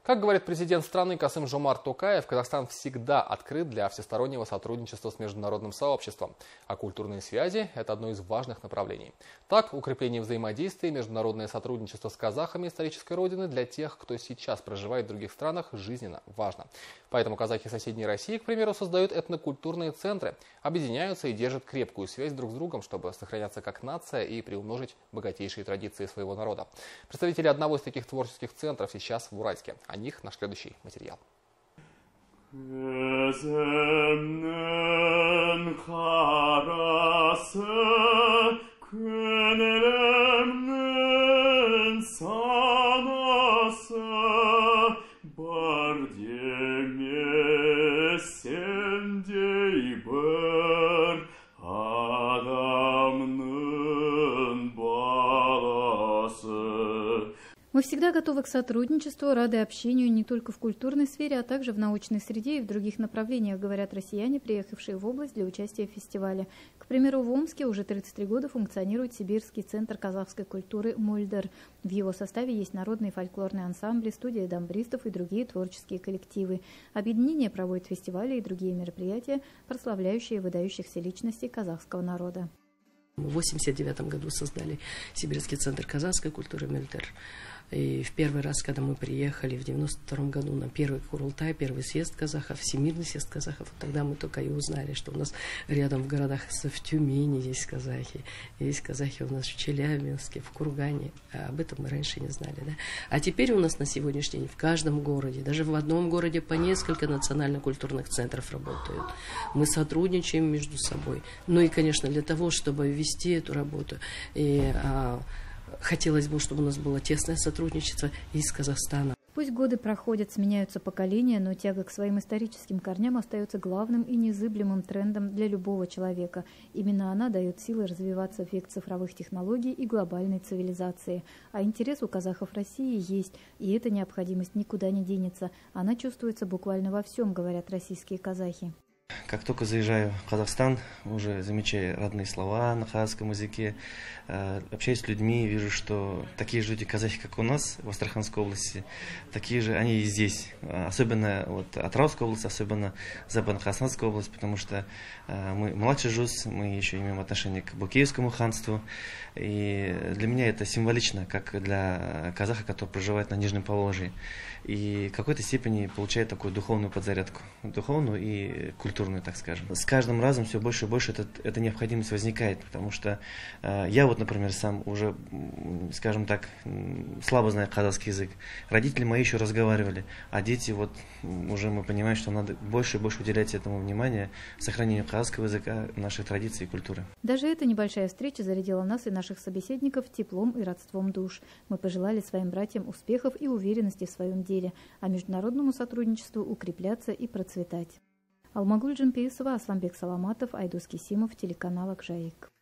Как говорит президент страны Касым-Жомарт Токаев, Казахстан всегда открыт для всестороннего сотрудничества с международным сообществом, а культурные связи – это одно из важных направлений. Так, укрепление взаимодействия и международное сотрудничество с казахами исторической родины для тех, кто сейчас проживает в других странах, жизненно важно. Поэтому казахи соседней России, к примеру, создают этнокультурные центры, объединяются и держат крепкую связь друг с другом, чтобы сохраняться как нация и приумножить богатейшие традиции своего народа. Представители одного из таких творческих центров сейчас в Уральске. О них наш следующий материал. Мы всегда готовы к сотрудничеству, рады общению не только в культурной сфере, а также в научной среде и в других направлениях, говорят россияне, приехавшие в область для участия в фестивале. К примеру, в Омске уже 33 года функционирует Сибирский центр казахской культуры «Мольдер». В его составе есть народные фольклорные ансамбли, студия дамбристов и другие творческие коллективы. Объединение проводит фестивали и другие мероприятия, прославляющие выдающихся личностей казахского народа. В 1989 году создали Сибирский центр казахской культуры «Мольдер». И в первый раз, когда мы приехали в 1992 году на первый Курултай, первый съезд казахов, Всемирный съезд казахов, тогда мы только и узнали, что у нас рядом в городах в Тюмени есть казахи у нас в Челябинске, в Кургане. А об этом мы раньше не знали. Да? А теперь у нас на сегодняшний день в каждом городе, даже в одном городе по несколько национально-культурных центров работают. Мы сотрудничаем между собой. Ну и, конечно, для того, чтобы вести эту работу, хотелось бы, чтобы у нас было тесное сотрудничество и с Казахстаном. Пусть годы проходят, сменяются поколения, но тяга к своим историческим корням остается главным и незыблемым трендом для любого человека. Именно она дает силы развиваться в век цифровых технологий и глобальной цивилизации. А интерес у казахов России есть, и эта необходимость никуда не денется. Она чувствуется буквально во всем, говорят российские казахи. Как только заезжаю в Казахстан, уже замечаю родные слова на казахском языке, общаюсь с людьми, вижу, что такие же люди казахи, как у нас в Астраханской области, такие же они и здесь. Особенно вот Атырауской области, особенно Западно-Казахстанской области, потому что мы младший ЖУЗ, мы еще имеем отношение к Букеевскому ханству. И для меня это символично, как для казаха, который проживает на Нижнем Поволжье. И в какой-то степени получает такую духовную подзарядку, духовную и культурную, так скажем. С каждым разом все больше и больше эта необходимость возникает, потому что я вот, например, сам уже, скажем так, слабо знаю казахский язык. Родители мои еще разговаривали, а дети вот уже мы понимаем, что надо больше и больше уделять этому внимания, сохранению казахского языка, наших традиций и культуры. Даже эта небольшая встреча зарядила нас и наших собеседников теплом и родством душ. Мы пожелали своим братьям успехов и уверенности в своем деле, а международному сотрудничеству укрепляться и процветать. Алмагуль Джампиисова, Асланбек Саламатов, Айдос Кисимов, телеканал Акжаик.